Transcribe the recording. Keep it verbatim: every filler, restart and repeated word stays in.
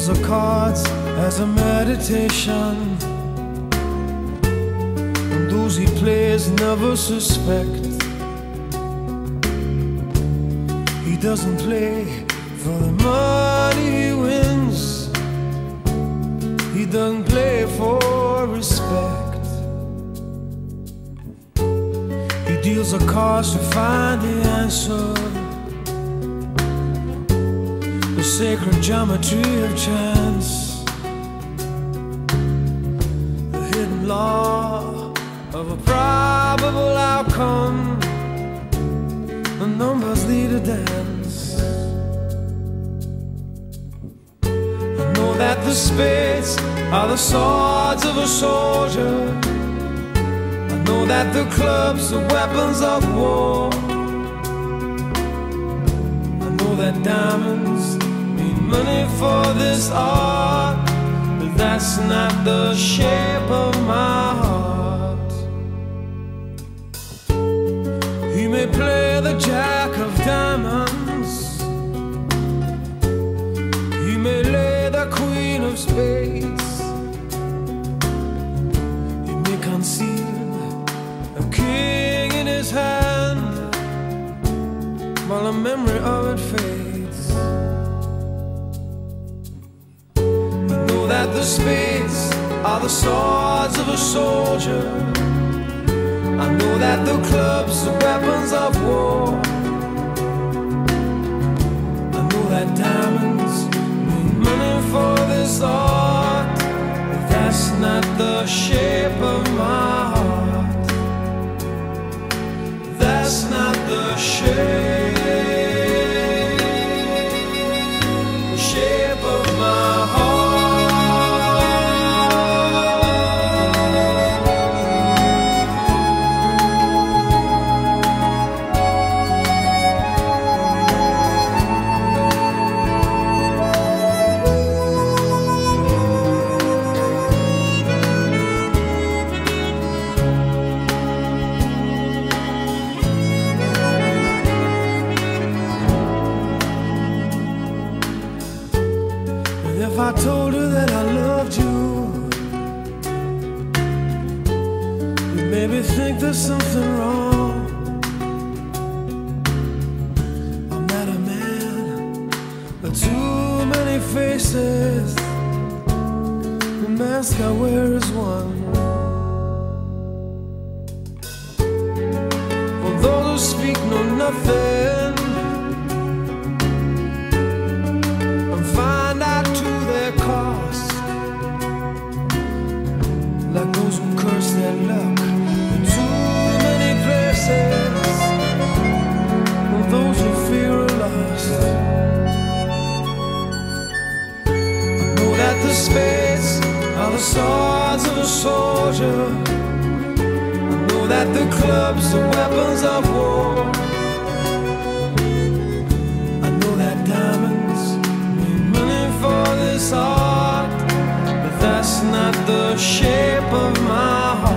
deals the cards as a meditation, and those he plays never suspect. He doesn't play for the money he wins, he doesn't play for respect. He deals the cards to find the answer, the sacred geometry of chance, the hidden law of a probable outcome. The numbers lead a dance. I know that the spades are the swords of a soldier. I know that the clubs are weapons of war. I know that diamonds mean money for this art, but that's not the shape of my heart. He may play the jack of diamonds, he may lay the queen of spades, he may conceal a king in his hand while the memory of it fades. I know that the spades are the swords of a soldier. I know that the clubs are weapons of war. I know that diamonds mean money for this art, but that's not the shape of my heart. That's not the shape, the shape of my heart. If I told her that I loved you, you'd maybe think there's something wrong. I'm not a man with too many faces, the mask I wear is one. For those who speak know nothing and find out to their cost, like those who curse their luck in too many places, or those who fear are lost. I know that the spades are the swords of a soldier. I know that the clubs are weapons of war. I know that diamonds mean money for this art, but that's not the shape of my heart.